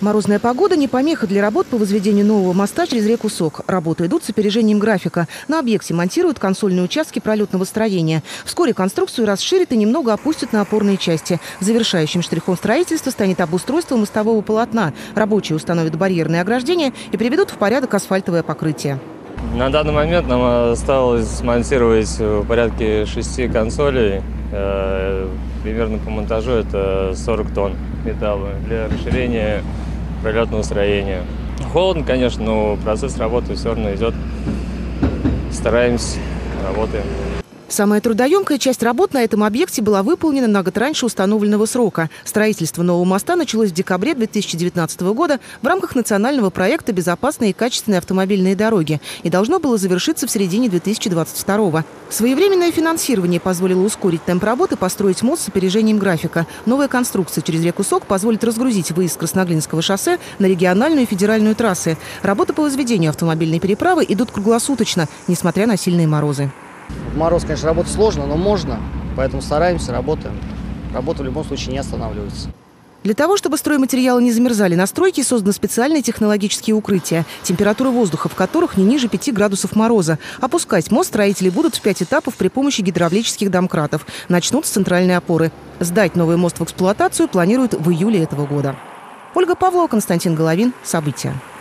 Морозная погода не помеха для работ по возведению нового моста через реку Сок. Работы идут с опережением графика. На объекте монтируют консольные участки пролетного строения. Вскоре конструкцию расширят и немного опустят на опорные части. Завершающим штрихом строительства станет обустройство мостового полотна. Рабочие установят барьерные ограждения и приведут в порядок асфальтовое покрытие. На данный момент нам осталось смонтировать порядка 6 консолей. Примерно по монтажу это 40 тонн металла для расширения пролетного строения. Холодно, конечно, но процесс работы все равно идет. Стараемся, работаем. Самая трудоемкая часть работ на этом объекте была выполнена на год раньше установленного срока. Строительство нового моста началось в декабре 2019 года в рамках национального проекта «Безопасные и качественные автомобильные дороги» и должно было завершиться в середине 2022. Своевременное финансирование позволило ускорить темп работы, построить мост с опережением графика. Новая конструкция через реку Сок позволит разгрузить выезд Красноглинского шоссе на региональную и федеральную трассы. Работы по возведению автомобильной переправы идут круглосуточно, несмотря на сильные морозы. В мороз, конечно, работать сложно, но можно, поэтому стараемся, работаем. Работа в любом случае не останавливается. Для того, чтобы стройматериалы не замерзали на стройке, созданы специальные технологические укрытия, температура воздуха в которых не ниже 5 градусов мороза. Опускать мост строители будут в 5 этапов при помощи гидравлических домкратов. Начнут с центральной опоры. Сдать новый мост в эксплуатацию планируют в июле этого года. Ольга Павлова, Константин Головин. События.